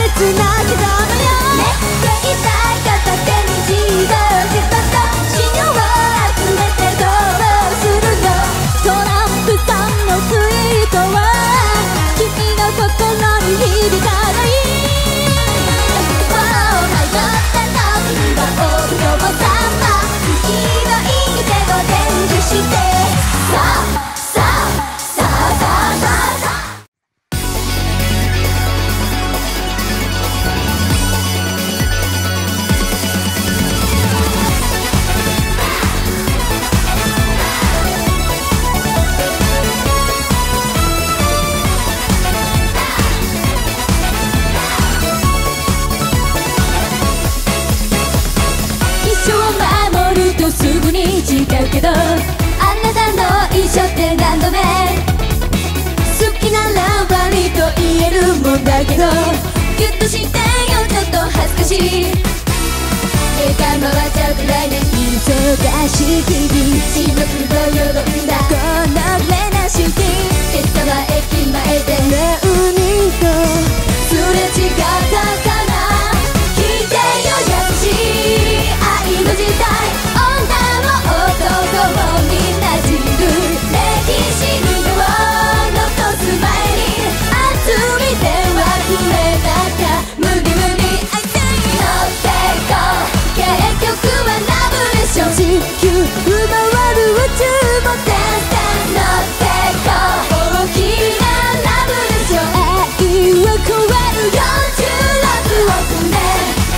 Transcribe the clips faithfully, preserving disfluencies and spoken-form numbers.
けど、あなたの衣装って何度目、好きなら悪いと言えるもんだけど、ギュッとしてよちょっと恥ずかしい、映画回っちゃうくらいね、忙しい日々、白黒よどんだこのレナシティ、今朝は駅前で何人とすれ違ったかな、聞いてよ優しい愛の時代、女も男もみんな自分、歴史に名を残す前に熱みで忘れなきゃ無理無理 I say 乗ってこう、結局はラブでしょ、地球奪わる宇宙も点々乗ってこう、大きなラブでしょ、愛は超えるよんじゅうろくおく年、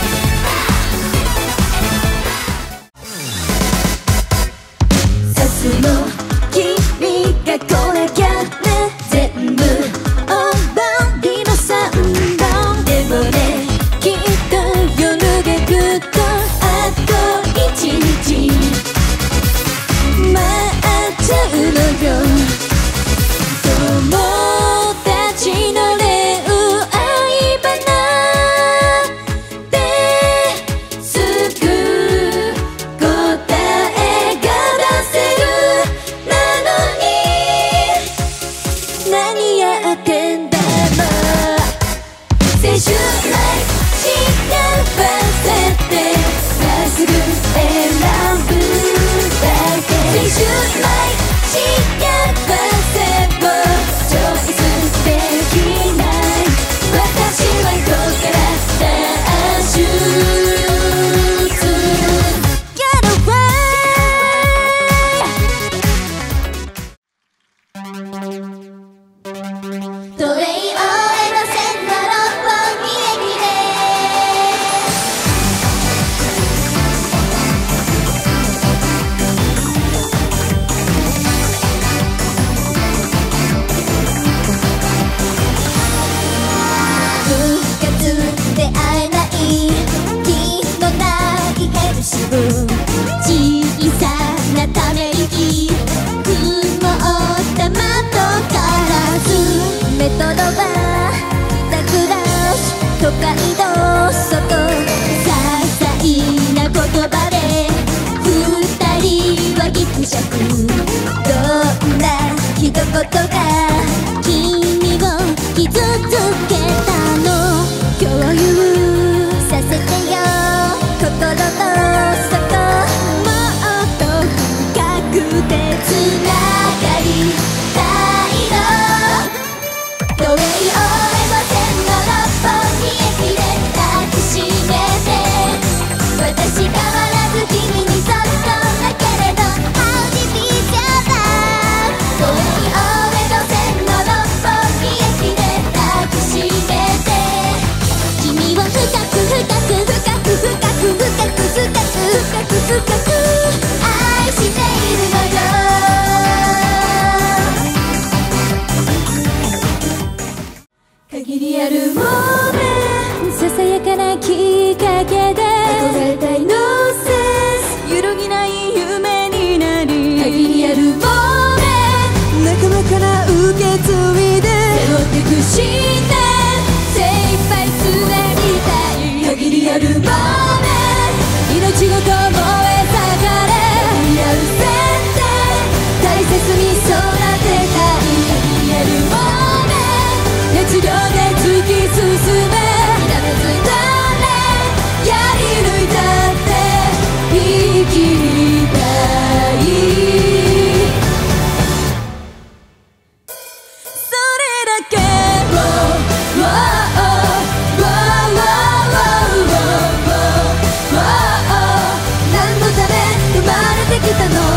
さすの君が来なきゃね、全部終わりのサウンドでもね、きっと夜がぐっとあと一日待っちゃうのよ、友達の恋愛バナですぐ答えが出せるなのに何やってんだろう、青春ライフ幸せってまっすぐ選ぶだけ、青春ライフ幸せをチョイスできない、私はここから脱出 Get away、都営大江戸線の六本木駅で部活で会えない気のないヘルシブ、小さなため息、曇った窓からずメトロバーザクラッシュ都会の外、些細な言葉で二人はギクシャク、どんな一言が君を傷つけたの、共有させてよ心の底、もっと深くてつながりたいの、都営大江戸線の六本木駅で抱きしめて、私変わらず君にそっとだけれど How deep is your love、 都営大江戸線の六本木駅で抱きしめて、君を深く深く深く深く深く深く深く深く愛しているのよ、限りあるモーメント、ささやかなきっかけで憧れたイノセンス、揺るぎない夢になり、限りあるモーメント、仲間から受け継いで背負ってくして精一杯つなぎたい、限りあるモーメント、命ごと燃え盛れ、限りある線で大切に育てたい、限りあるモーメント、熱量で突き進め、きらめたの